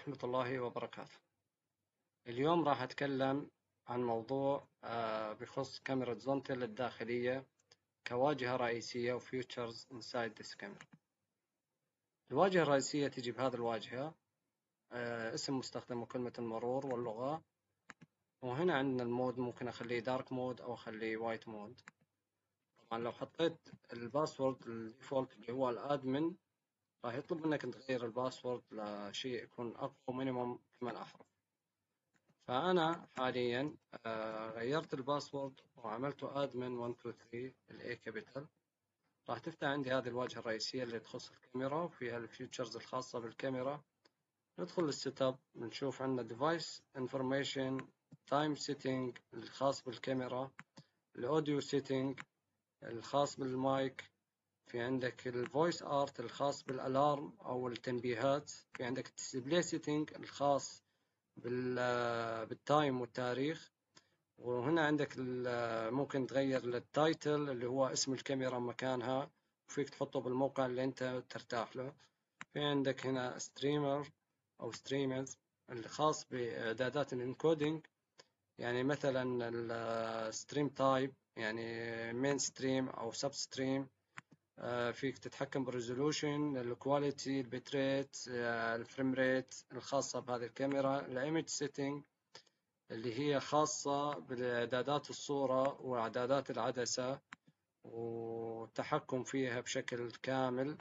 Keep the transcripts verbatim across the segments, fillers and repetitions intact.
ورحمة الله وبركاته. اليوم راح أتكلم عن موضوع آه، بخص كاميرا زونتل الداخلية كواجهة رئيسية وفيوتشرز inside this camera. الواجهة الرئيسية تجي بهذه الواجهة، آه، اسم مستخدم وكلمة المرور واللغة، وهنا عندنا المود ممكن أخليه دارك مود أو أخليه وايت مود. طبعا لو حطيت الباسورد الديفولت اللي هو الادمن راح يطلب منك أن تغير الباسورد لشيء يكون أقوى مينيموم ثمان أحرف. فأنا حاليا آه، غيرت الباسورد وعملته admin واحد اثنين ثلاثة ال A capital. راح تفتح عندي هذه الواجهة الرئيسية اللي تخص الكاميرا وفيها الفيتشرز الخاصة بالكاميرا. ندخل للسيت اب، بنشوف عندنا device information time setting الخاص بالكاميرا، الاوديو setting الخاص بالمايك، في عندك الفويس ارت الخاص بالالارم او التنبيهات، في عندك الديسبلاي setting الخاص بالتايم والتاريخ، وهنا عندك ممكن تغير التايتل اللي هو اسم الكاميرا مكانها وفيك تحطه بالموقع اللي انت ترتاح له. في عندك هنا ستريمر او ستريمرز الخاص باعدادات الانكودينج، يعني مثلا الستريم تايب يعني مين ستريم او سب ستريم. فيك تتحكم بالريزولوشن، الكواليتي، البيت ريت، الفريم ريت الخاصة بهذه الكاميرا، الايمج سيتنج اللي هي خاصة بإعدادات الصورة وإعدادات العدسة والتحكم فيها بشكل كامل.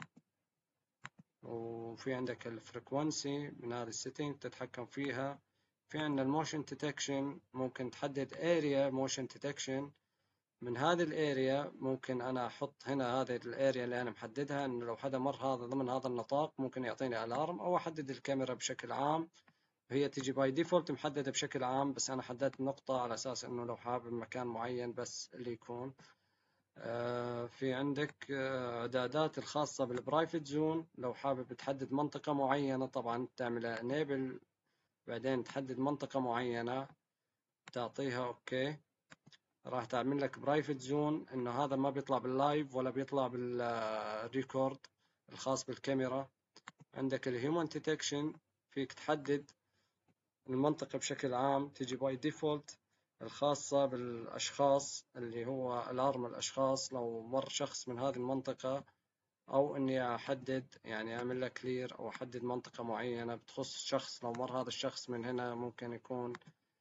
وفي عندك الفريكونسي من هذه السيتنج تتحكم فيها. في عندنا الموشن ديتكشن، ممكن تحدد اريا موشن ديتكشن. من هذه الاريا ممكن انا احط هنا هذه الاريا اللي انا محددها انه لو حدا مر هذا ضمن هذا النطاق ممكن يعطيني الارم، او احدد الكاميرا بشكل عام. هي تجي باي ديفولت محددة بشكل عام، بس أنا حددت نقطة على أساس إنه لو حابب مكان معين بس اللي يكون. آه في عندك آه إعدادات الخاصة بالبرايفت زون، لو حابب تحدد منطقة معينة طبعا تعملها enable، بعدين تحدد منطقة معينة تعطيها أوكي، راح تعمل لك برايفت زون إنه هذا ما بيطلع باللايف ولا بيطلع بالريكورد الخاص بالكاميرا. عندك الهيومن ديتكشن، فيك تحدد المنطقة بشكل عام تيجي باي ديفولت الخاصة بالأشخاص اللي هو الأرم الأشخاص لو مر شخص من هذه المنطقة، أو إني أحدد يعني أعمل له كلير أو أحدد منطقة معينة بتخص شخص لو مر هذا الشخص من هنا ممكن يكون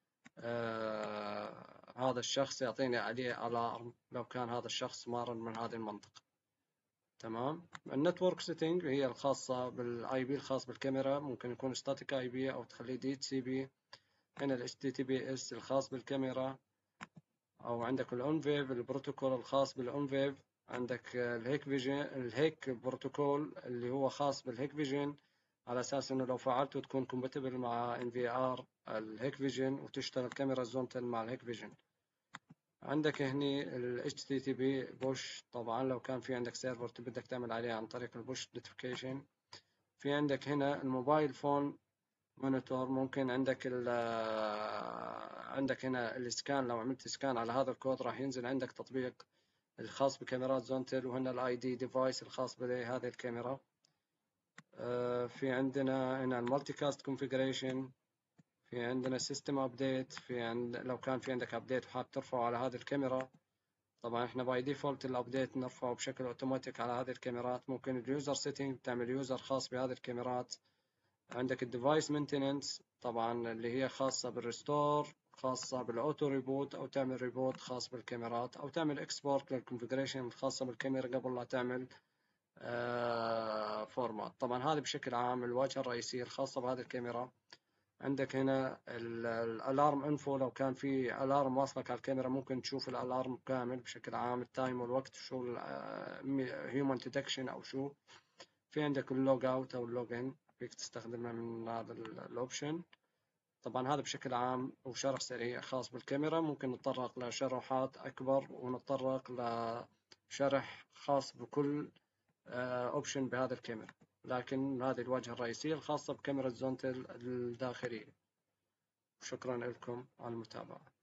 آه هذا الشخص يعطيني عليه ألارم لو كان هذا الشخص مار من هذه المنطقة. تمام. النتورك سيتنج هي الخاصة بالاي بي الخاص بالكاميرا، ممكن يكون ستاتيك اي بي او تخليه دي اتش سي بي. هنا ال اتش تي تي بي اس الخاص بالكاميرا، او عندك الاونفيف البروتوكول الخاص بالاونفيف، عندك الهيك فيجن الهيك بروتوكول اللي هو خاص بالهيك فيجن على اساس انه لو فعلته تكون كومباتبل مع ان في ار الهيك فيجن وتشتغل كاميرا زونتل مع الهيك فيجن. عندك هني ال اتش تي تي بي بوش، طبعا لو كان في عندك سيرفر بدك تعمل عليه عن طريق البوش نوتيفيكيشن. في عندك هنا الموبايل فون مونيتور، ممكن عندك ال عندك هنا الاسكان، لو عملت اسكان على هذا الكود راح ينزل عندك تطبيق الخاص بكاميرات زونتل، وهنا الاي دي ديفايس الخاص بهذه الكاميرا. في عندنا هنا المالتي كاست كونفيجريشن، في عندنا سيستم ابديت، في عند لو كان في عندك ابديت وحاب ترفعه على هذه الكاميرا. طبعا احنا باي ديفولت الابديت نرفعه بشكل اوتوماتيك على هذه الكاميرات. ممكن اليوزر سيتنج تعمل يوزر خاص بهذه الكاميرات. عندك الديفايس مينتيننس طبعا اللي هي خاصة بالريستور، خاصة بالاوتو ريبوت، او تعمل ريبوت خاص بالكاميرات، او تعمل اكسبورت للكونفيجريشن الخاصة بالكاميرا قبل لا تعمل آه فورمات. طبعا هذه بشكل عام الواجهة الرئيسية الخاصة بهذه الكاميرا. عندك هنا الالارم انفو، لو كان في الارم واصلك على الكاميرا ممكن تشوف الالارم كامل بشكل عام، التايم والوقت شو هيومن ديتكشن او شو. في عندك اللوج اوت او اللوج ان، فيك تستخدمها من هذا الاوبشن. طبعا هذا بشكل عام وشرح سريع خاص بالكاميرا. ممكن نتطرق لشروحات اكبر ونتطرق لشرح خاص بكل اوبشن بهذا الكاميرا، لكن هذه الواجهة الرئيسية الخاصة بكاميرا زونتل الداخلية. شكرا لكم على المتابعة.